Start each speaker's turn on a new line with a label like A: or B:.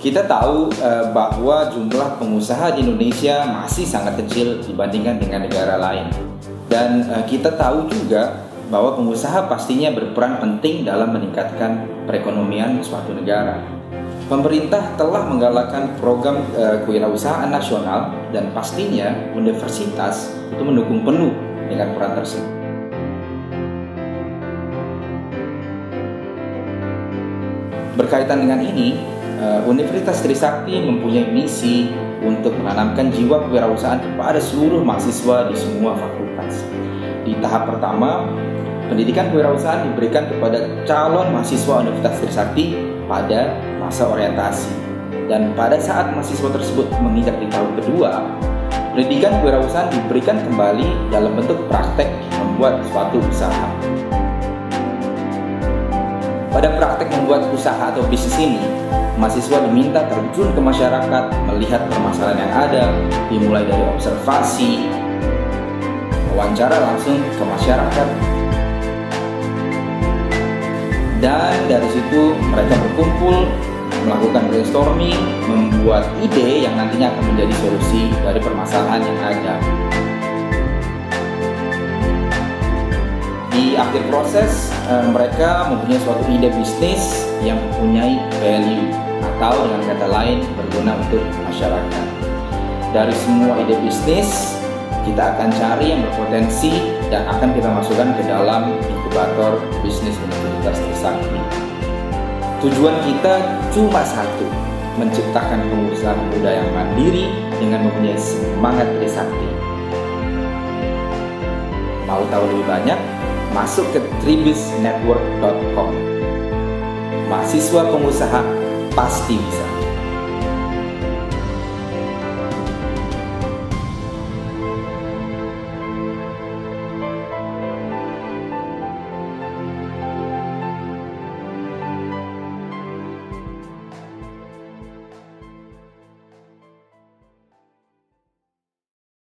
A: Kita tahu bahwa jumlah pengusaha di Indonesia masih sangat kecil dibandingkan dengan negara lain. Dan kita tahu juga bahwa pengusaha pastinya berperan penting dalam meningkatkan perekonomian suatu negara. Pemerintah telah menggalakkan program kewirausahaan nasional dan pastinya universitas itu mendukung penuh dengan peran tersebut. Berkaitan dengan ini, Universitas Trisakti mempunyai misi untuk menanamkan jiwa kewirausahaan kepada seluruh mahasiswa di semua fakultas. Di tahap pertama, pendidikan kewirausahaan diberikan kepada calon mahasiswa Universitas Trisakti pada masa orientasi. Dan pada saat mahasiswa tersebut menginjak di tahun kedua, pendidikan kewirausahaan diberikan kembali dalam bentuk praktek membuat suatu usaha. Pada praktek membuat usaha atau bisnis ini, mahasiswa diminta terjun ke masyarakat, melihat permasalahan yang ada, dimulai dari observasi, wawancara langsung ke masyarakat, dan dari situ mereka berkumpul, melakukan brainstorming, membuat ide yang nantinya akan menjadi solusi dari permasalahan yang ada. Di akhir proses, mereka mempunyai suatu ide bisnis yang mempunyai value, atau dengan kata lain berguna untuk masyarakat. Dari semua ide bisnis, kita akan cari yang berpotensi dan akan kita masukkan ke dalam inkubator bisnis Universitas Trisakti. Tujuan kita cuma satu, menciptakan pengusaha muda yang mandiri dengan mempunyai semangat Trisakti. Mau tahu lebih banyak? Masuk ke tribisnetwork.com. Mahasiswa pengusaha pasti bisa.